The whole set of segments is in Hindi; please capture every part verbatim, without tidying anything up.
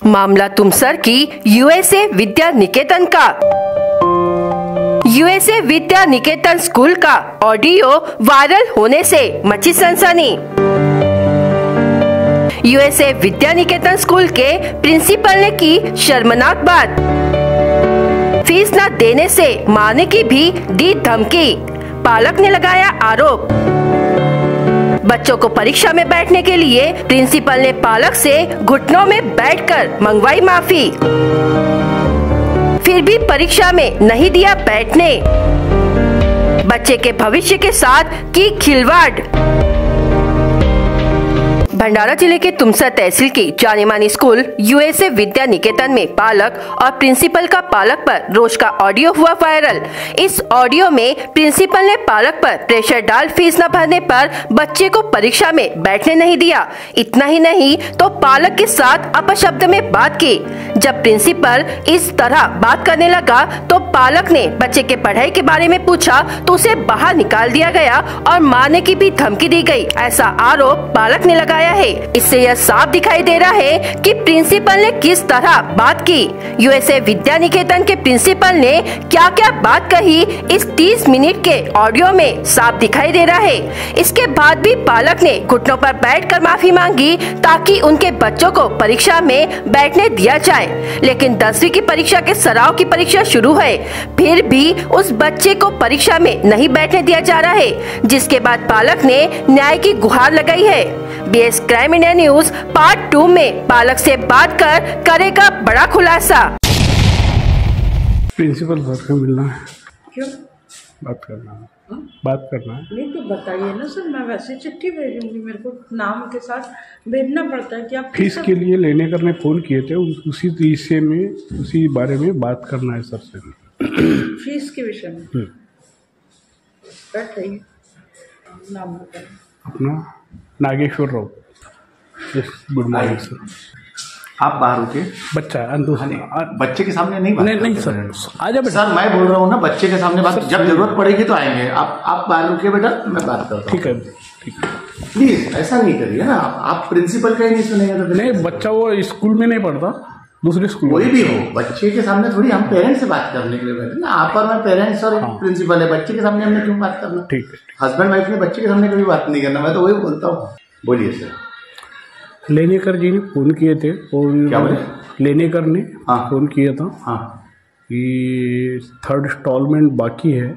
मामला तुमसर की यूएसए विद्या निकेतन का। यूएसए विद्या निकेतन स्कूल का ऑडियो वायरल होने से मची सनसनी। यूएसए विद्या निकेतन स्कूल के प्रिंसिपल ने की शर्मनाक बात। फीस न देने से मारने की भी दी धमकी, पालक ने लगाया आरोप। बच्चों को परीक्षा में बैठने के लिए प्रिंसिपल ने पालक से घुटनों में बैठकर मंगवाई माफी, फिर भी परीक्षा में नहीं दिया बैठने। बच्चे के भविष्य के साथ की खिलवाड़। भंडारा जिले के तुमसर तहसील की जानी मानी स्कूल यूएसए विद्या निकेतन में पालक और प्रिंसिपल का पालक पर रोष का ऑडियो हुआ वायरल। इस ऑडियो में प्रिंसिपल ने पालक पर प्रेशर डाल फीस न भरने पर बच्चे को परीक्षा में बैठने नहीं दिया। इतना ही नहीं तो पालक के साथ अपशब्द में बात की। जब प्रिंसिपल इस तरह बात करने लगा तो पालक ने बच्चे के पढ़ाई के बारे में पूछा तो उसे बाहर निकाल दिया गया और मारने की भी धमकी दी गई, ऐसा आरोप पालक ने लगाया है। इससे यह साफ दिखाई दे रहा है कि प्रिंसिपल ने किस तरह बात की। यूएसए विद्या निकेतन के प्रिंसिपल ने क्या क्या बात कही इस तीस मिनट के ऑडियो में साफ दिखाई दे रहा है। इसके बाद भी पालक ने घुटनों पर बैठकर माफी मांगी ताकि उनके बच्चों को परीक्षा में बैठने दिया जाए। लेकिन दसवीं की परीक्षा के सराव की परीक्षा शुरू है, फिर भी उस बच्चे को परीक्षा में नहीं बैठने दिया जा रहा है, जिसके बाद पालक ने न्याय की गुहार लगाई है। BS crime India news part two में पालक से बात कर करेगा बड़ा खुलासा। प्रिंसिपल सर से मिलना है। क्यों? बात करना है। हा? बात करना है। नहीं तो बताइए ना सर, मैं वैसे चिट्ठी भेजूंगी, मेरे को नाम के साथ भेजना पड़ता है कि आप फीस के लिए लेने करने फ़ोन किए थे, उसी विषय में उसी बारे में बात करना है सर से। फीस के विषय में बैठ रही नाम बताइए। अपना Nageshwar Rao. Good morning sir. आप बाहर रुके। बच्चा अंदर बच्चे के सामने नहीं बात नहीं नहीं सर आजा बेटा। सर मैं बोल रहा हूँ ना, बच्चे के सामने बात, जब जरूरत पड़ेगी तो आएंगे। आप आप बाहर रुके बेटा, मैं बात करता हूँ। ठीक है ठीक है। प्लीज ऐसा नहीं करिए ना, आप प्रिंसिपल का ही नहीं सुनेंगे तो नहीं, बच्चा वो स्कूल में नहीं पढ़ता, दूसरे स्कूल कोई भी हो। बच्चे के सामने थोड़ी हम पेरेंट्स से बात करने के लिए बैठे ना। आप और मैं पेरेंट्स और प्रिंसिपल है, बच्चे के सामने हमने क्यों बात करना। ठीक है। हस्बैंड वाइफ ने बच्चे के सामने कभी बात नहीं करना, मैं तो वही बोलता हूँ। बोलिए सर। लेनेकर जी ने फोन किए थे और क्या बोले? लेनेकर ने हाँ फोन किया था हाँ कि थर्ड इंस्टॉलमेंट बाकी है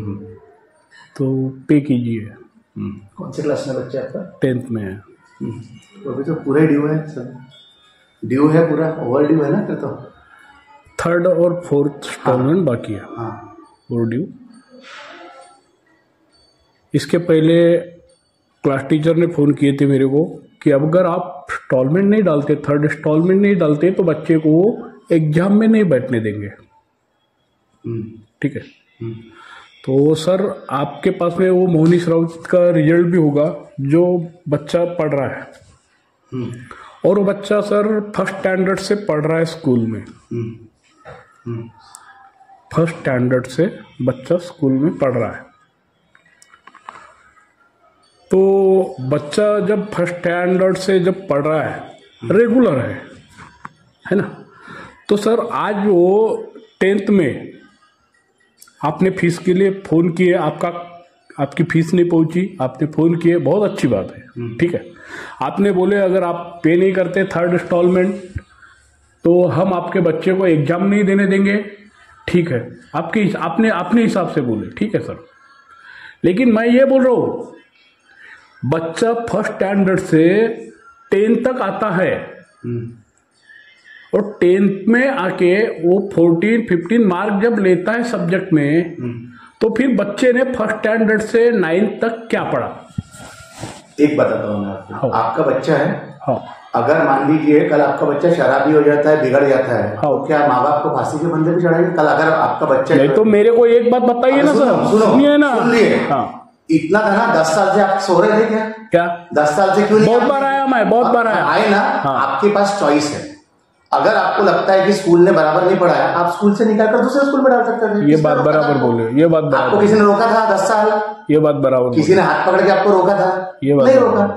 तो पे कीजिए। कौन से क्लास में बच्चा आपका? टेंथ में है। तो अभी तो पूरा ड्यू है सर, ड्यू है पूरा, ओवर ड्यू है ना। फिर तो थर्ड और फोर्थ इंस्टॉलमेंट बाकी है। हाँ ओवर ड्यू। इसके पहले क्लास टीचर ने फ़ोन किए थे मेरे को कि अब अगर आप इंस्टॉलमेंट नहीं डालते, थर्ड इंस्टॉलमेंट नहीं डालते तो बच्चे को एग्जाम में नहीं बैठने देंगे। ठीक है। तो सर आपके पास में वो मोहनीश राउत का रिजल्ट भी होगा, जो बच्चा पढ़ रहा है और वो बच्चा सर फर्स्ट स्टैंडर्ड से पढ़ रहा है स्कूल में। फर्स्ट स्टैंडर्ड से बच्चा स्कूल में पढ़ रहा है। तो बच्चा जब फर्स्ट स्टैंडर्ड से जब पढ़ रहा है, रेगुलर है है ना, तो सर आज वो टेंथ में आपने फीस के लिए फ़ोन किए, आपका आपकी फीस नहीं पहुंची, आपने फ़ोन किए, बहुत अच्छी बात है। ठीक है। आपने बोले अगर आप पे नहीं करते थर्ड इंस्टॉलमेंट तो हम आपके बच्चे को एग्ज़ाम नहीं देने देंगे। ठीक है, आपके आपने अपने हिसाब से बोले, ठीक है सर। लेकिन मैं ये बोल रहा हूँ, बच्चा फर्स्ट स्टैंडर्ड से टेंथ तक आता है और टेंथ में आके वो फोर्टीन फिफ्टीन मार्क जब लेता है सब्जेक्ट में, तो फिर बच्चे ने फर्स्ट स्टैंडर्ड से नाइन्थ तक क्या पढ़ा। एक बताता हूँ मैं आपको। हाँ। आपका बच्चा है। हाँ। अगर मान लीजिए कल आपका बच्चा शराबी हो जाता है, बिगड़ जाता है, हाँ। तो क्या माँ बाप को फांसी के बंदे पे चढ़ाएंगे? कल अगर आपका बच्चा नहीं तो मेरे को एक बात बताइए ना सर, सुनिए ना। हाँ। इतना था ना, दस साल से आप सो रहे थे क्या? क्या दस साल से क्यों नहीं? बहुत बार आया मैं, बहुत बार आया आए ना। हाँ। आपके पास चॉइस है। अगर आपको लगता है कि स्कूल ने बराबर नहीं पढ़ाया, आप स्कूल से निकाल कर दूसरे स्कूल में डाल सकते थे। ये बात बराबर बोले, ये बात आपको किसी ने रोका था दस साल? ये बात बराबर। किसी ने हाथ पकड़ के आपको रोका था? ये बात नहीं रोका।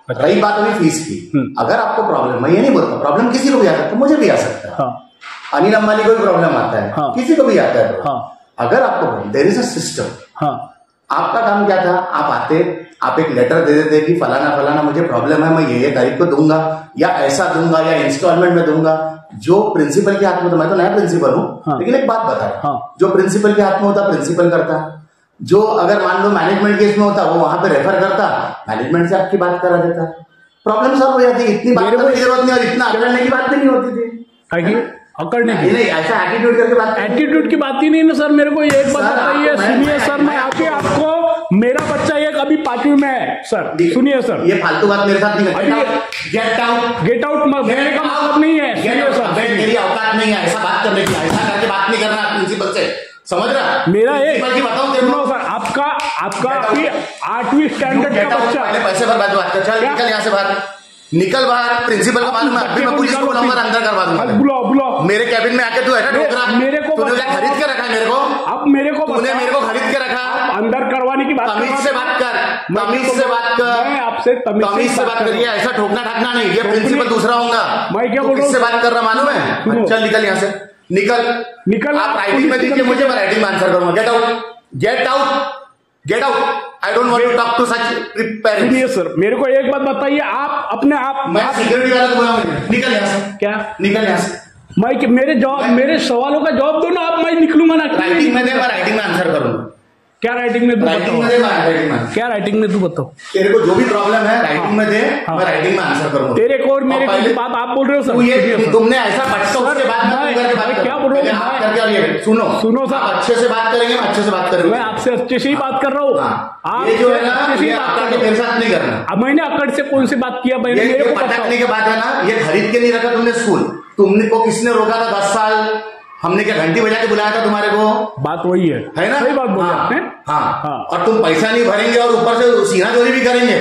अच्छा। रही बात अभी फीस की, अगर आपको प्रॉब्लम, मैं ये नहीं बोलता प्रॉब्लम किसी को भी आ सकता है, मुझे भी आ सकता है, हाँ। अनिल अंबानी को भी प्रॉब्लम आता है, हाँ। किसी को भी आता है। हाँ। अगर आपको देयर इज अ सिस्टम, हाँ। आपका काम क्या था, आप आते, आप एक लेटर दे देते कि फलाना फलाना मुझे प्रॉब्लम है, मैं ये ये तारीख को दूंगा या ऐसा दूंगा या इंस्टॉलमेंट में दूंगा। जो प्रिंसिपल के हाथ में, तो मैं तो नया प्रिंसिपल हूँ, हाँ। लेकिन एक बात बता रहा, हाँ। जो प्रिंसिपल के हाथ में होता प्रिंसिपल करता, जो अगर मान लो मैनेजमेंट केस में होता वो वहां पे रेफर करता, मैनेजमेंट से आपकी बात करा देता, प्रॉब्लम सॉल्व हो जाती। इतनी बात करने की जरूरत नहीं और इतना अकड़ने की बात भी नहीं होती थी। अकड़ने की नहीं, ऐसा एटीट्यूड करके बात, एटीट्यूड की बात ही नहीं ना सर। मेरे को एक बात बताइए, सुनिए सर, मैं आके आपको, मेरा बच्चा एक अभी पांचवी में है सर, सुनिए सर, ये फालतू बात मेरे साथ नहीं करना। गेट आउट, गेट आउट मेरे का मतलब नहीं है, सुनिए सर, मेरी औकात नहीं है ऐसा बात करने की, ऐसा करके बात नहीं करना प्रिंसिपल से, समझ रहा? मेरा एक बताऊं सुनो सर, आपका आपका अभी आठवीं स्टैंडर्ड का बच्चा, पहले पैसे पर बात बात कर, चल निकल यहाँ से बाहर, निकल बाहर। प्रिंसिपल का मालूम है, अभी मैं पुलिस को बुलाऊंगा, अंदर करवा दूंगा। बुलाओ बुलाओ, मेरे कैबिन में आके तू है ना ठोकरा, मेरे को तूने क्या खरीद के रखा है मेरे को? अब मेरे को तूने मेरे को खरीद के रखा, अंदर करवाने की बात, तमीज से बात कर, तमीज से बात कर, मैं आपसे तमीज से बात करिए, ऐसा ठोकना ठाकना नहीं, ये प्रिंसिपल दूसरा होगा। मैं क्या बोल रहा हूँ, किससे बात कर रहा मालूम है? चल निकल यहाँ से, निकल निकल। आप राइटिंग में दीजिए मुझे, मैं राइटिंग में आंसर करूंगा। Get out, get out, get out. I don't want to talk to such parents. सुनिए सर, मेरे को एक बात बताइए, आप अपने आप, मैं सिक्योरिटी वाला को बोला, निकल यहाँ से। क्या निकल यहाँ से? मैं मेरे जवाब, मेरे सवालों का जवाब दो ना आप, मैं निकलूंगा ना। राइटिंग में दे, मैं राइटिंग में आंसर करूंगा। क्या राइटिंग में तू राइटिंग में बताओ, दे, मैं राइटिंग में, क्या राइटिंग में तू बताओ, तेरे को जो भी प्रॉब्लम है राइटिंग में दे, हाँ। मैं राइटिंग में आंसर करूंगा। तेरे को और मेरे को बात आप बोल रहे हो सर, तू ये तुमने ऐसा बच्चा उसके बाद में करके बात कर, क्या बोल रहा हूँ, आप करके, और ये सुनो सुनो सर, आप अच्छे से बात करेंगे, मैं अच्छे से बात करूंगा, मैं आपसे अच्छे से ही बात कर रहा हूँ। आप ये जो है ना, ये आपका मेरे साथ नहीं करना। अब मैंने अकड़ से कौन सी बात किया, मैंने मेरे को पटकने के बाद है ना, ये खरीद के नहीं रखा तुमने स्कूल, तुमने को किसने रोका था दस साल? हमने क्या घंटी बजा के बुलाया था तुम्हारे को? बात वही है, है ना? सही बात बोली आपने। हाँ, हाँ। और तुम पैसा नहीं भरेंगे और ऊपर से सीना चोरी भी करेंगे।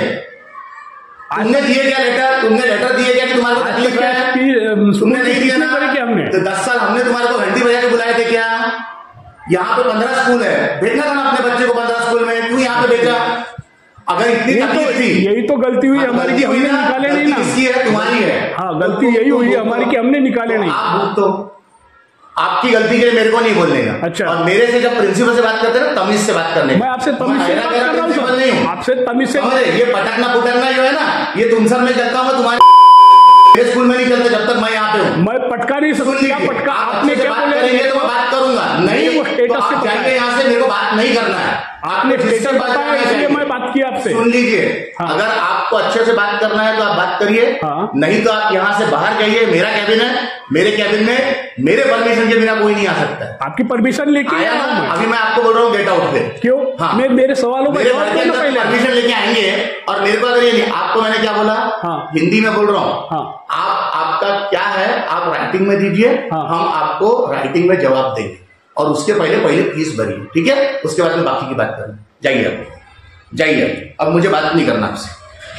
तुमने दिए क्या लेटर? तुमने लेटर दिए क्या कि तुम्हारे को तकलीफ है? तुमने नहीं दिया ना? हमने तो दस साल हमने तुम्हारे को घंटी बजा के बुलाए थे क्या? यहाँ पे पंद्रह स्कूल है, भेजना था ना अपने बच्चे को पंद्रह स्कूल में, क्यों यहाँ पे भेजा? अगर इतनी तकलीफ थी, यही तो गलती हुई हमारी कि हमने निकाले नहीं ना। किसकी है? तुम्हारी है। हाँ, गलती यही हुई हमारी कि हमने निकाले नहीं। आप तो आपकी गलती के लिए मेरे को नहीं बोलने का। अच्छा। और मेरे से जब प्रिंसिपल से बात करते हैं ना, तमीज से बात करने, मैं आपसे तमीज से बात कर रहा हूँ सर, नहीं हूँ आपसे तमीज से। ये पटकना पुटकना जो है ना, ये तुम सर में चलता हूँ, तुम्हारे स्कूल में नहीं चलता जब तक मैं यहाँ पे हूँ। मैं पटका नहीं सकता, पटका आपने क्या बात करेंगे तो मैं बात करूंगा, नहीं वो स्टेटस से जाएंगे यहाँ से, मेरे को बात नहीं करना है। आपने स्टेटस बताया इसलिए मैं बात की आपसे। सुन लीजिए, अगर आपको अच्छे से बात करना है तो आप बात करिए, नहीं तो आप यहाँ से बाहर जाइए। मेरा कैबिन है, मेरे कैबिन में मेरे परमिशन के बिना कोई नहीं आ सकता है। आपकी परमिशन लेके आया ना, अभी मैं आपको बोल रहा हूँ गेट आउट पे। क्यों? हाँ, मैं मेरे सवालों का जवाब दो ना पहले। परमिशन लेके आएंगे और मेरे को अगर ये नहीं, आपको मैंने क्या बोला? हाँ, हिंदी में बोल रहा हूँ। हाँ, आप आपका क्या है आप राइटिंग में दीजिए, हाँ, हम आपको राइटिंग में जवाब देंगे और उसके पहले पहले फीस भरिए, ठीक है? उसके बाद में बाकी की बात करें। जाइए अब, जाइए, अब मुझे बात नहीं करना आपसे।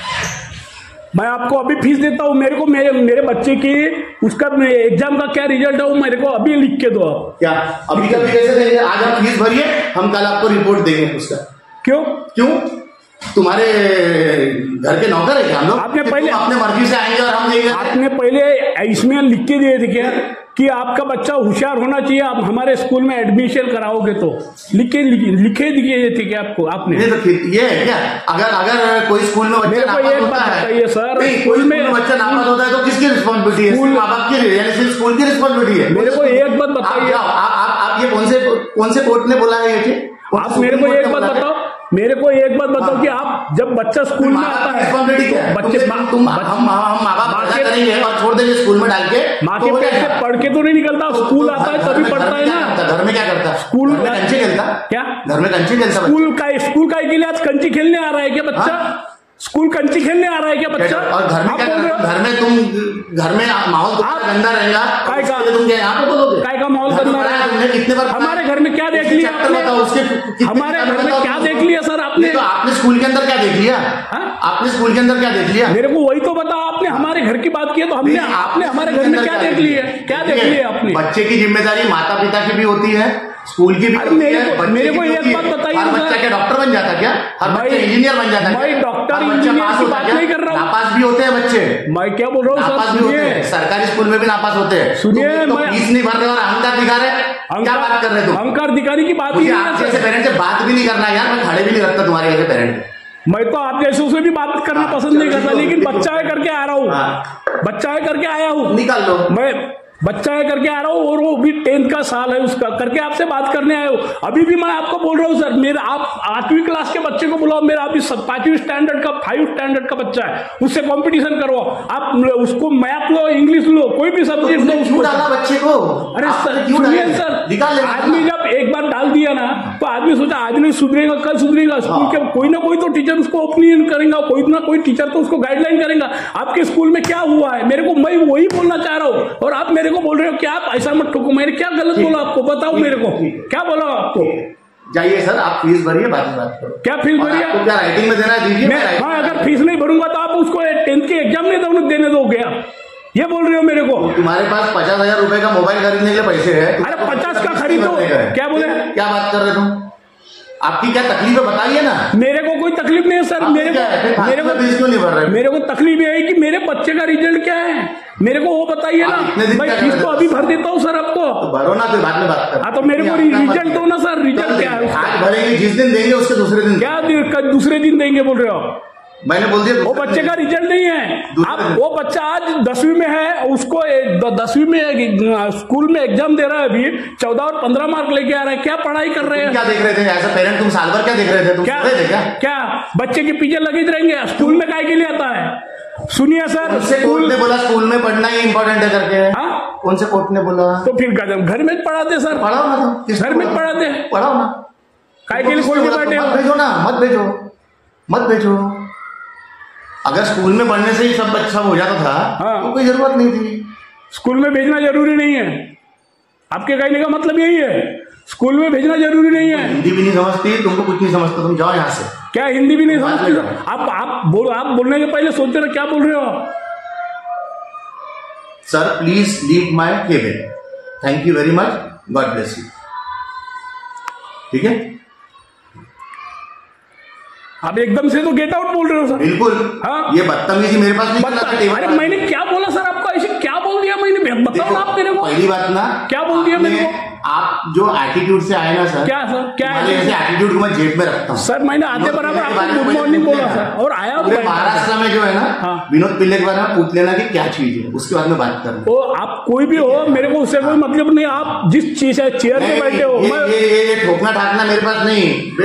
मैं आपको अभी फीस देता हूँ, मेरे को मेरे मेरे बच्चे की उसका एग्जाम का क्या रिजल्ट है वो मेरे को अभी लिख के दो आप। क्या अभी का भी कैसे देंगे? आज आप फीस भरिए, हम कल आपको रिपोर्ट देंगे उसका। क्यों? क्यों? तुम्हारे घर के नौकर है क्या हम लोग? आपने पहले अपने मर्जी से आएंगे और हम नहीं। आपने पहले इसमें लिख के दिए थे क्या कि आपका बच्चा होशियार होना चाहिए, आप हमारे स्कूल में एडमिशन कराओगे तो लिखे लिखे दिए थे क्या आपको? आपने तो ये है क्या? अगर अगर कोई स्कूल में बच्चा नापास होता है, सर स्कूल में बच्चा नापास होता है तो किसकी रिस्पॉन्सिबिलिटी है? माँ बाप की, स्कूल की रिस्पॉन्सिबिलिटी है। मेरे को एक बात बताइए, आप ये कौन से कौन से कोर्ट ने बोला है ये? आप मेरे को एक बात बताओ, मेरे को एक बात बताओ कि आप जब बच्चा स्कूल में आता है तो बच्चे तुम हम हम माँ बाप पैदा करेंगे और छोड़ देंगे स्कूल में डाल के, माँ के पेट से पढ़ के तो नहीं निकलता, स्कूल आता है तभी पढ़ता है ना। घर में क्या करता? स्कूल में कंचे खेलता? क्या घर में कंचे खेलता? स्कूल का स्कूल का के लिए आज कंची खेलने आ रहा है क्या बच्चा? स्कूल कंची खेलने आ रहा है क्या बच्चा? और घर में क्या? घर में तुम घर में माहौल गंदा रहेगा, काय का तुम क्या यहाँ पे बोलोगे? काय का माहौल गंदा रहा? तुमने कितने बार हमारे घर में क्या देख लिया आपने? हमारे घर में क्या देख लिया सर आपने? तो आपने स्कूल के अंदर क्या देख लिया? आपने स्कूल के अंदर क्या देख लिया? मेरे को वही तो बताओ, आपने हमारे घर की बात की है तो हमने आपने हमारे घर में क्या देख लिया? क्या देख लिया आपने? बच्चे की जिम्मेदारी माता पिता की भी होती है, स्कूल की भी मेरे को मेरे को एक बात बताइए, हर बच्चा क्या डॉक्टर बन जाता क्या? हर बच्चा इंजीनियर बन जाता है? मैं डॉक्टर इंजीनियर की बात नहीं कर रहा हूँ। नापास भी होते हैं बच्चे, मैं क्या बोल रहा हूँ नापास भी होते हैं, सरकारी स्कूल में भी नापास होते हैं। सुनिए, तो फीस नहीं भर रहे और अहंकार दिखा रहे, क्या बात कर रहे तुम? अहंकार दिखाने की बात ही नहीं है। जैसे पेरेंट से बात भी नहीं करना यार, मैं खड़े भी नहीं रखता तुम्हारे जैसे पेरेंट। मैं तो आप जैसे उसे भी बात करना पसंद नहीं करता, लेकिन बच्चा है करके आ रहा हूँ, बच्चा है करके आया हूँ, निकाल लो। मैं बच्चा है करके आ रहा हूँ और वो भी टेंथ का साल है उसका, करके आपसे बात करने आया हूँ। अभी भी मैं आपको बोल रहा हूँ सर, मेरा आप आठवीं क्लास के बच्चे को बुलाओ, मेरा अभी पांचवी स्टैंडर्ड का फाइव स्टैंडर्ड का बच्चा है, उससे कंपटीशन करो आप, उसको मैथ लो, इंग्लिश लो, कोई भी सब्जेक्ट लो, उसको डाला बच्चे को। अरे सर सुनिए सर, आदमी जब एक बार डाल दिया ना तो आदमी सोचा आज नहीं सुधरेगा कल सुधरेगा। स्कूल के कोई ना कोई तो टीचर उसको ओपिनियन करेगा, कोई ना कोई टीचर तो उसको गाइडलाइन करेगा। आपके स्कूल में क्या हुआ है मेरे को, मैं वही बोलना चाह रहा हूँ और आप मेरे को बोल रहे हो कि आप ऐसा मत ठोको। मैंने क्या गलत बोला आपको, बताओ मेरे को क्या बोला आपको। जाइए सर, आप फीस भरिए, बाद में बात करो। क्या फीस भरिए? क्या राइटिंग में देना है दीजिए। मैं अगर फीस नहीं भरूंगा तो आप उसको टेंथ के एग्जाम नहीं देने दोगे, ये बोल रहे हो मेरे को? तुम्हारे पास पचास हजार रुपए का मोबाइल खरीदने के लिए पैसे है। अरे पचास का खरीदो, क्या बोले, क्या बात कर रहे तुम? आपकी क्या तकलीफ है बताइए ना। मेरे को कोई तकलीफ नहीं है सर, मेरे को मेरे को फीस क्यों नहीं भर रहे? मेरे को तकलीफ ये है कि मेरे बच्चे का रिजल्ट क्या है, मेरे को वो बताइए ना। मैं फीस तो अभी भर देता हूँ सर आपको। तो भरो ना, फिर बाद में बात करो। हाँ तो मेरे को रिजल्ट दो ना सर, रिजल्ट क्या है? आज भरेंगे, जिस दिन देंगे उसके दूसरे दिन। क्या दूसरे दिन देंगे बोल रहे हो? मैंने बोल दिया वो बच्चे का रिजल्ट नहीं है। आप वो बच्चा आज दसवीं में है, उसको दसवीं में स्कूल में एग्जाम दे रहा है, अभी चौदह और पंद्रह मार्क लेके आ रहा है। क्या पढ़ाई कर रहे हैं? क्या देख रहे थे एज अ पेरेंट? तुम साल भर क्या देख रहे थे? तुम क्या थे क्या क्या बच्चे के पीछे लगे रहेंगे? स्कूल में काय के लिए आता है? सुनिए सर, स्कूल ने बोला स्कूल में पढ़ना ही इम्पोर्टेंट है करके। हाँ, कौन से कोर्ट ने बोला? तो फिर घर में पढ़ाते सर। पढ़ाओ ना, तो घर में पढ़ाते, पढ़ाओ ना, काय के लिए खोल के बैठे? मत भेजो ना, मत भेजो, मत भेजो। अगर स्कूल में पढ़ने से ही सब बच्चा हो जाता था, हाँ, तो कोई जरूरत नहीं थी। स्कूल में भेजना जरूरी नहीं है, आपके कहने का मतलब यही है, स्कूल में भेजना जरूरी नहीं है। हिंदी भी नहीं समझती, तुमको कुछ नहीं समझता, तुम जाओ यहाँ से। क्या हिंदी भी नहीं समझती? आप आप बोल आप बोलने के पहले सोचते रहे क्या बोल रहे हो? Sir please leave my cabin, thank you very much, God bless you. ठीक है, आप एकदम से तो गेट आउट बोल रहे हो सर। बिल्कुल, हाँ, ये बदतमीजी मेरे पास नहीं। अरे मैंने क्या बोला सर आपको? ऐसे क्या बोल दिया मैंने? बताओ ना आप मेरे को। पहली बात ना, क्या बोल दिया मेरे को? आप जो एटीट्यूड से आए ना सर, क्या सर, क्या ऐसे एटीट्यूड को मैं जेब में रखता हूँ सर। मैंने आते बराबर आपको गुड मॉर्निंग बोला सर, और आया महाराष्ट्र में जो है ना, हाँ, विनोद पिल्ले के बारे में पूछ लेना कि क्या चीज है, उसके बाद में बात करना। तो आप कोई भी हो, मेरे को उससे कोई मतलब नहीं। आप जिस चीज है चेयर पे बैठे हो, ये ये ये ठोकना ठाकना मेरे पास नहीं,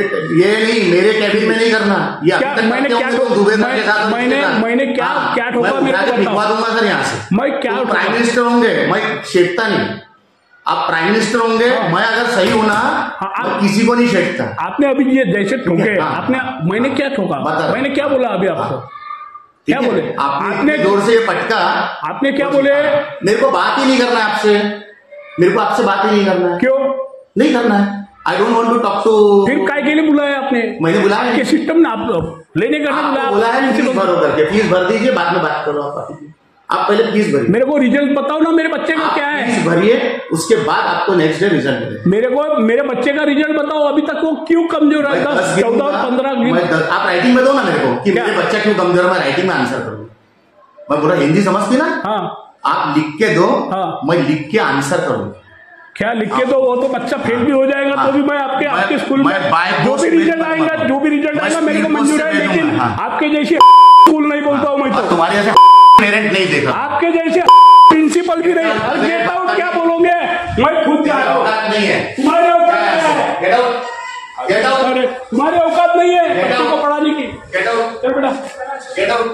ये नहीं, मेरे कैबिन में नहीं करना। मैंने क्या मैंने मैंने क्या क्या ठोका मेरे को बताओ। दूंगा सर यहाँ से। मैं क्या प्राइम मिनिस्टर होंगे, मैं छेड़ता नहीं। आप प्राइम मिनिस्टर होंगे, हाँ, मैं अगर सही हूं ना, हाँ, आप किसी को नहीं छेड़ता। आपने अभी ये जैसे ठोके, हाँ, आपने मैंने क्या ठोका? मैंने क्या बोला अभी आपको? क्या बोले आपने? जोर से ये पटका, आपने क्या बोले? मेरे को बात ही नहीं करना है आपसे, मेरे को आपसे बात ही नहीं करना है। क्यों नहीं करना है? I don't want to talk to. फिर काय के लिए बुलाया आपने? मैंने बुलाया के सिस्टम ना, आप लेने का बुलाया बुलाया है। फीस भरो करके, फीस भर दीजिए, बाद में बात करो। आप आप पहले फीस भरिए। मेरे को रिजल्ट बताओ ना, मेरे बच्चे का क्या है? फीस भरिए, उसके बाद आपको नेक्स्ट डे रिजल्ट मिलेगा। मेरे को मेरे बच्चे का रिजल्ट बताओ, अभी तक वो क्यों कमजोर है? दस चौदह और पंद्रह आप राइटिंग में दो ना मेरे को कि मेरे बच्चा क्यों कमजोर है, मैं राइटिंग में आंसर करूँ। मैं पूरा हिंदी समझती ना, हाँ, आप लिख के दो, हाँ, मैं लिख के आंसर करूँ। क्या लिख के दो? वो तो बच्चा फेल भी हो जाएगा, हाँ, तो भी मैं आपके मैं, आपके स्कूल में जो भी रिजल्ट आएगा जो भी रिजल्ट आएगा मेरे को मंजूर है, लेकिन आपके जैसे स्कूल नहीं बोलता हूँ मैं तो। तुम्हारे जैसे पेरेंट नहीं देखा, आपके जैसे प्रिंसिपल भी नहीं। गेट आउट क्या बोलोगे? मैं खुद जा रहा हूँ। नहीं है तुम्हारे औकात है, गेट आउट, गेट आउट। अरे तुम्हारे औकात नहीं है बच्चों को पढ़ाने की। गेट आउट, चल बेटा, गेट आउट।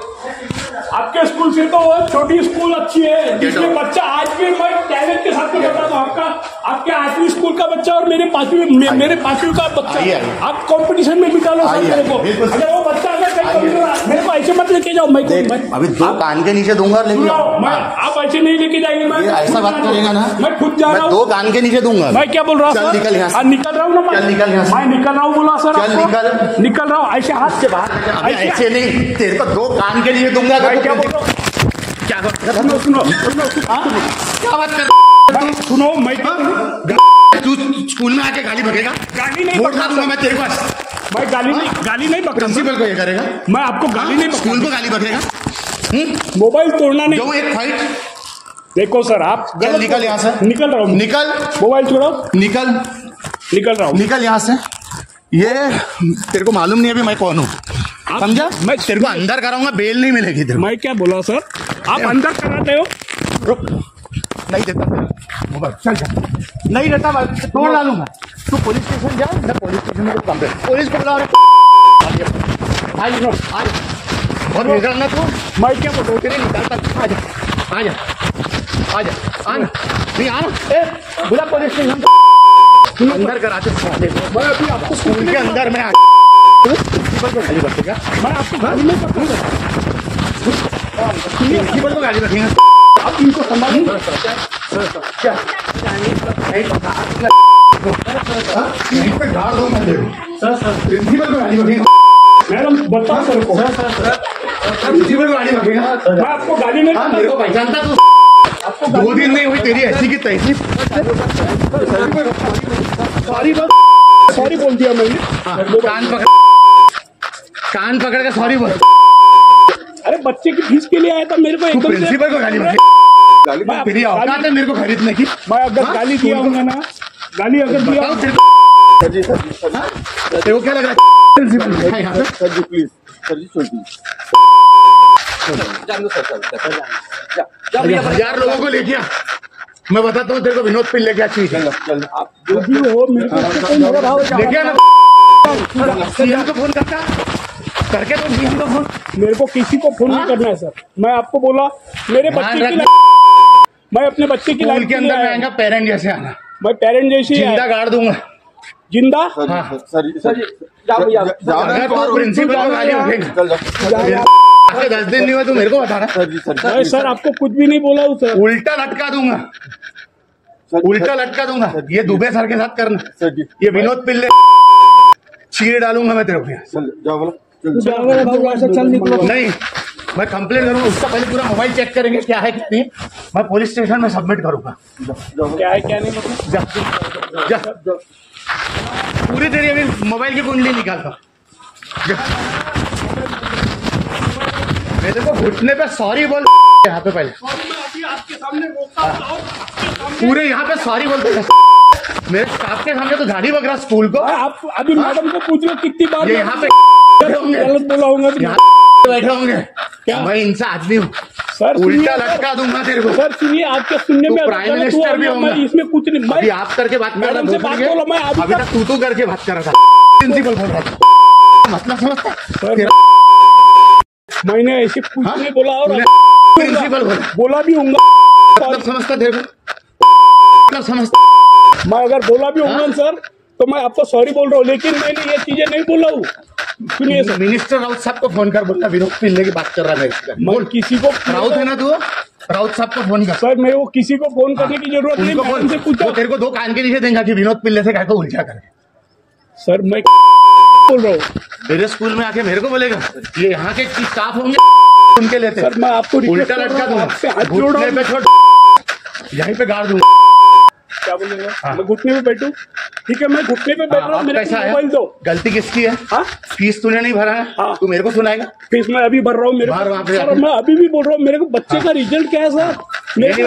आपके स्कूल से तो छोटी स्कूल अच्छी है, जिसमें बच्चा आज भी मैं टैलेंट के साथ में बताता हूँ। आपका आपके आठवीं स्कूल का बच्चा और मेरे पांचवी मेरे पांचवी का बच्चा, आप कंपटीशन में बिठा लो सर मेरे को। अगर वो बच्चा अगर मेरे को ऐसे मत लेके जाओ। मैं अभी दो कान के नीचे दूंगा, लेकिन आप ऐसे नहीं लेके जाएंगे। मैं ऐसा बात करेगा ना, मैं खुद जा रहा हूँ। दो कान के नीचे दूंगा। मैं क्या बोल रहा हूँ? निकल यहाँ से, निकल रहा हूँ ना, चल निकल यहाँ से। मैं निकल रहा हूँ बोला सर, चल निकल, निकल रहा हूँ। ऐसे हाथ से बाहर, ऐसे नहीं, तेरे को दो कान के नीचे दूंगा। क्या बोल रहा हूँ? क्या सुनो सुनो सुनो, क्या बात कर? सुनो, मैं तू स्कूल में आके गाली बकेगा? गाली नहीं वोट दूंगा मैं तेरे पास। मैं गाली नहीं गाली नहीं बक प्रिंसिपल को ये करेगा? मैं आपको गाली नहीं स्कूल को गाली बकेगा? मोबाइल तोड़ना नहीं। जो एक फाइट देखो सर आप चल निकल यहाँ से। निकल रहा हूँ। निकल। मोबाइल छोड़ो। निकल। निकल रहा हूँ। निकल यहाँ से। ये तेरे को मालूम नहीं अभी मैं कौन हूँ, समझा? मैं तेरे को अंदर कराऊंगा, बेल नहीं मिलेगी तेरे को। मैं क्या बोला सर? आप अंदर कराते हो? रुक, नहीं देता मोबाइल, चल जा। नहीं देता मैं तोड़ डालूंगा। तू पुलिस स्टेशन जा, मैं पुलिस स्टेशन में कंप्लेंट, पुलिस को बुला। आज नो आज बहुत बिगड़ ना तू। मैं क्या बोलूं? तेरे निकालता। आजा आजा आजा आना नहीं आना। ए बुला पुलिस स्टेशन अंदर कराते। मैं अभी आपको स्कूल के अंदर में आ गाली बकेगा? मैं आपको गाली नहीं बकूंगा। प्रिंसिपल को गाली बकेगा? आप इनको संभालिए। क्या यहीं पे गाड़ दूंगा सर। सर प्रिंसिपल को गाली बकेगा? मैडम बताओ सर को। प्रिंसिपल को गाली बकेगा? मैं आपको गाली नहीं। मेरे को पहचानता तू? आपको दो दिन नहीं हुई तेरी ऐसी की तैसी। सॉरी बस सॉरी बोल दिया मैंने। कान पकड़ कान पकड़ के सॉरी बोल। अरे बच्चे की फीस के लिए आया था, मेरे को एकदम से प्रिंसिपल को गाली बकेगा? तेरी औकात है मेरे को खरीदने की? मैं अगर गाली दिया हूँ ना, गाली अगर दिया तेरे को क्या लग रहा है? Principal sir ji please, sir ji छोड़िए। हजार लोगों को लेके आ, मैं बताता हूँ तेरे को। विनोद पिल लेके आ चीज आप जो भी हो मेरे को लेके आना। सीएम को फोन करता करके तो सीएम को फोन। मेरे को किसी को फोन नहीं करना है सर। मैं आपको बोला मेरे बच्चे की मैं अपने बच्चे की लाइफ के अंदर में आएगा। पेरेंट जैसे आना, मैं पेरेंट जैसे जिंदा गाड़ दूंगा। जिंदा? हाँ सर सर प्रिंसिपल को गाली बकेगा? दस दिन नहीं हुआ तू मेरे को बता रहा? Sir ji sir sir, sir आपको कुछ भी नहीं बोला हूँ सर। उल्टा लटका दूंगा, उल्टा लटका दूंगा। ये दुबे सर के साथ करना। सर जी ये विनोद पिल्ले चीर डालूंगा मैं तेरे को। जाओ बोलो। चल निकलो। नहीं मैं कंप्लेन करूंगा, उसका पहले पूरा मोबाइल चेक करेंगे क्या है क्या नहीं। मैं पुलिस स्टेशन में सबमिट करूंगा। क्या है क्या नहीं मतलब? जा जा पूरी तेरी अभी मोबाइल की कुंडली निकालता। मेरे को घुटने पे सॉरी बोल यहाँ पे पहले आपके सामने पूरे यहाँ पे सॉरी बोलते हैं मेरे स्टाफ के सामने। तो झाड़ी बक रहा स्कूल को। आप अभी मैडम को पूछ लो कितनी बार ये यहाँ पे गलत बोला होगा। बैठे होंगे क्या? मैं इनसे आदमी हूँ सर। उल्टा लटका दूंगा तेरे को। सर सुनिए आपके सुनने में प्राइम मिनिस्टर भी होगा इसमें कुछ नहीं। अभी आप करके बात कर रहा मैं अभी तक तू तू करके बात कर रहा था। प्रिंसिपल बोल रहा था मतलब समझता। मैंने ऐसे कुछ नहीं बोला और प्रिंसिपल बोला बोला भी होगा मतलब समझता तेरे को मतलब समझता। मैं अगर बोला भी होगा सर तो मैं आपको सॉरी बोल रहा हूँ, लेकिन मैंने ये चीजें नहीं बोला हूँ। सुनिए सर, मिनिस्टर राउत साहब को फोन कर बोलना विनोद पिल्ले की बात कर रहा है मेरे। बोल किसी को राउत है ना तू? राउत साहब को फोन कर। सर मेरे को किसी को फोन करने की जरूरत नहीं। फोन से पूछो तेरे को दो कान के नीचे देंगे कि विनोद पिल्ले से क्या को उलझा कर। सर मैं बोल रहा हूँ मेरे स्कूल में आके मेरे को बोलेगा ये यहाँ के स्टाफ होंगे उनके लेते। सर मैं आपको उल्टा लटका दूंगा, घुटने पे छोड़ यहीं पे गाड़ दूंगा। क्या बोलेगा? मैं घुटने पे बैठूं? ठीक है मैं घुटने पे बैठ रहा हूँ। मेरे को मोबाइल दो। गलती किसकी है? हाँ फीस तूने नहीं भरा है? हाँ तू मेरे को सुनाएगा? फीस मैं अभी भर रहा हूँ। मेरे सर मैं अभी भी बोल रहा हूँ मेरे को बच्चे का रिजल्ट क्या है सर? मेरे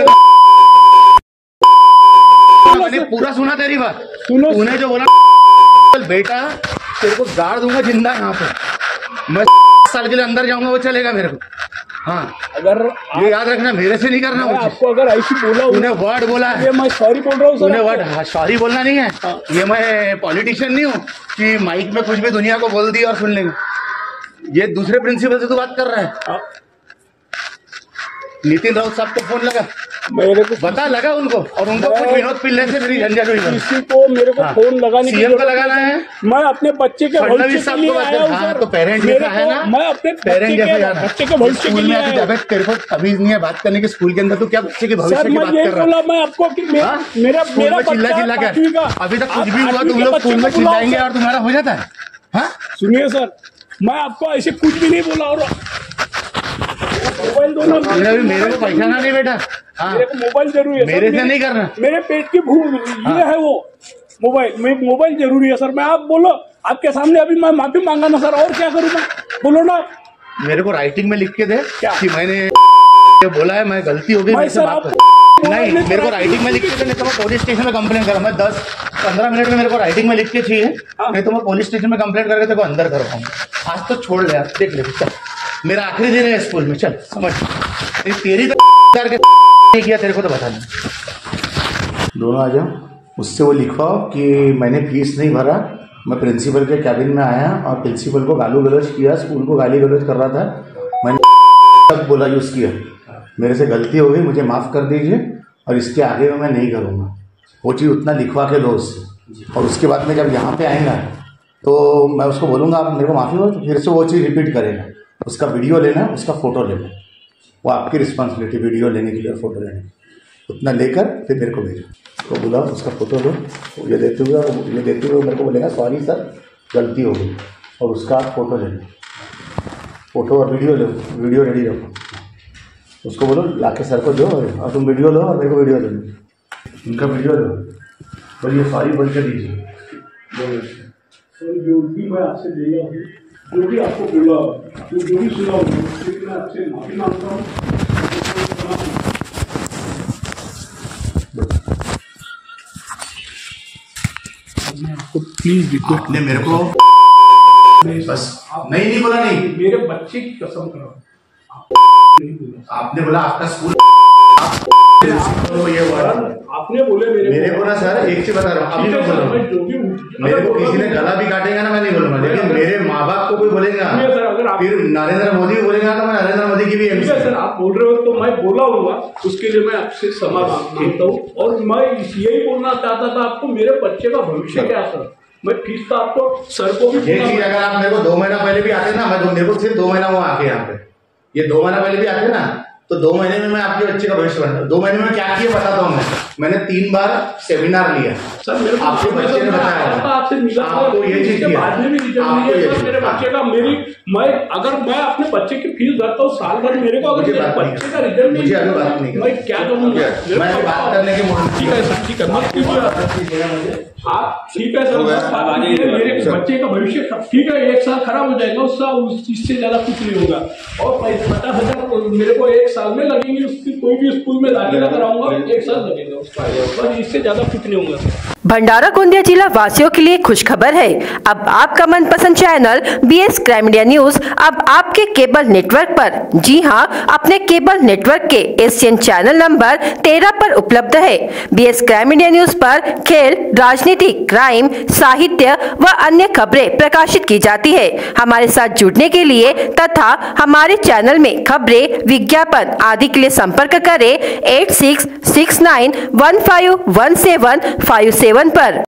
मैंने पूरा सुना तेरी बात। सुनो तूने जो बोला बेटा तेरे को गाड़ दूंगा जिंदा यहाँ पे। मैं साल के लिए अंदर जाऊंगा वो चलेगा मेरे को। हाँ अगर ये याद रखना मेरे से नहीं करना। मैं आपको अगर ऐसी बोला तूने वर्ड बोला है, मैं सॉरी बोल रहा हूँ। तूने वर्ड सॉरी बोलना नहीं है। ये मैं पॉलिटिशियन नहीं हूँ कि माइक में कुछ भी दुनिया को बोल दी और सुन लेंगे। ये दूसरे प्रिंसिपल से तू बात कर रहा है। नितिन राउत साहब को फोन लगा मेरे को बता लगा उनको और उनको कुछ विनोद पिल्ले से मेरी झंझट हुई। किसी को मेरे को फोन लगाने की सीएम का लगाना है। मैं अपने बच्चे के भविष्य के लिए आया हूं सर। तो पेरेंट जैसा है ना, मैं अपने पेरेंट जैसा बच्चे के भविष्य के लिए आया हूं। तेरे को तमीज नहीं है बात करने की स्कूल के अंदर। तू क्या बच्चे के भविष्य की बात कर रहा है? मैं आपको मेरा मेरा चिल्ला चिल्ला कर अभी तक कुछ भी हुआ तुम लोग स्कूल में चिल्लाएंगे और तुम्हारा हो जाता है। हाँ सुनिए सर मैं आपको ऐसे कुछ भी नहीं बोला और मोबाइल दो ना। मेरे को पहचाना नहीं बेटा। हाँ। मेरे को मोबाइल जरूरी है। मेरे से नहीं करना, मेरे पेट की भूख ये है वो मोबाइल, मैं मोबाइल जरूरी है सर। मैं आप बोलो, आपके सामने अभी मैं माफी मांगा ना सर, और क्या करूँ मैं, बोलो ना। मेरे को राइटिंग में लिख के दे क्या कि मैंने बोला है, मैं गलती हो गई, मेरे से बात कर। नहीं, मेरे को राइटिंग में लिख के दे, नहीं तो मैं पुलिस स्टेशन में कंप्लेन करूँ। मैं दस पंद्रह मिनट में मेरे को राइटिंग में लिख के चाहिए, नहीं तो मैं पुलिस स्टेशन में कंप्लेन करके तेरे को अंदर करवाऊंगा। आज तो छोड़ ले यार, देख ले, चल मेरा आखिरी दिन है स्कूल में, चल समझ। तेरी तो नहीं किया, तेरे को तो बता नहीं। दोनों आ जाओ, उससे वो लिखवाओ कि मैंने फीस नहीं भरा, मैं प्रिंसिपल के कैबिन में आया और प्रिंसिपल को गाली गलौज किया, स्कूल को गाली गलौज कर रहा था, मैंने तक बोला यूज़ किया, मेरे से गलती हो गई, मुझे माफ़ कर दीजिए और इसके आगे में मैं नहीं करूँगा। वो चीज़ उतना लिखवा के लो उससे, और उसके बाद में जब यहाँ पे आएगा तो मैं उसको बोलूँगा आप मेरे को माफ़ी हो, तो फिर से वो चीज़ रिपीट करेगा। उसका वीडियो लेना, उसका फ़ोटो लेना, वो आपकी रिस्पॉन्सिबिलिटी, वीडियो लेने के लिए और फोटो लेने, उतना लेकर फिर मेरे को भेजो। तो बोला उसका फ़ोटो लो, ये देते हुए ये देते हुए मेरे को बोलेगा सॉरी सर गलती हो गई, और उसका आप फ़ोटो ले लो, फ़ोटो और वीडियो लो, वीडियो रेडी रखो, उसको बोलो लाके सर को दो और तुम वीडियो लो और मेरे को वीडियो दे दो, उनका वीडियो लो, बोलिए सॉरी बोल के दीजिए। सर जो भी मैं आपसे बोला हूँ, जो भी आपको बोला, जो जो भी सुना हूँ, मैं आपसे माफी मांगता हूँ। मैं आपको प्लीज रिक्वेस्ट, आपने मेरे को बस नहीं नहीं बोला, नहीं मेरे बच्चे की कसम करो, आपने बोला आपका स्कूल, तो ये वर्ड आपने बोले मेरे मेरे को ना सर, एक चीज बता रहा हूँ, अभी मैं बोल रहा हूँ, जो भी मेरे को किसी ने गला भी काटेगा ना मैं नहीं बोलूंगा, लेकिन मेरे माँ बाप को कोई बोलेगा, फिर नरेंद्र मोदी बोलेगा तो मैं नरेंद्र मोदी की भी ठीक है सर, आप बोल रहे हो तो मैं बोला हूँ, उसके लिए मैं आपसे क्षमा मांगता हूँ। और मैं यही बोलना चाहता था आपको, मेरे बच्चे का भविष्य क्या सर, मैं फीस तो आपको सर को भी, ये चीज अगर आप मेरे को दो महीना पहले भी आते ना, मैं तो मेरे को सिर्फ दो महीना हुआ आके यहाँ पे, ये दो महीना पहले भी आते ना, तो दो महीने में मैं आपके बच्चे का भविष्य बना, दो महीने में क्या किया बताता हूँ मैं। मैंने तीन बार सेमिनार लिया सर, मेरे आपके बच्चे ने बताया, आपसे मिला, आपको ये चीज किया, बाद में भी मेरे बच्चे का, मेरी मैं अगर मैं अपने बच्चे की फीस भरता हूँ साल भर, मेरे को अगर बच्चे का रिजल्ट मुझे अभी बात नहीं, मैं क्या करूँगा, मैं बात करने के मूड। ठीक है सर, ठीक है, मत कीजिए आप, ठीक है सर, मेरे बच्चे का भविष्य ठीक है, एक साल खराब हो जाएगा, उससे इससे ज्यादा कुछ नहीं होगा, और पचास हजार मेरे को एक साल में लगेंगे, उसकी कोई भी स्कूल में दाखिला कराऊंगा, एक साल लगेगा उसका, बस इससे ज्यादा कुछ नहीं होगा। भंडारा गोंदिया जिला वासियों के लिए खुशखबर है, अब आपका मनपसंद channel B S crime India news अब आपके केबल नेटवर्क पर, जी हां, अपने केबल नेटवर्क के एशियन चैनल नंबर तेरह पर उपलब्ध है। B S crime India news पर खेल, राजनीति, क्राइम, साहित्य व अन्य खबरें प्रकाशित की जाती है। हमारे साथ जुड़ने के लिए तथा हमारे चैनल में खबरें, विज्ञापन आदि के लिए संपर्क करें eight six six nine one five one seven five seven पर।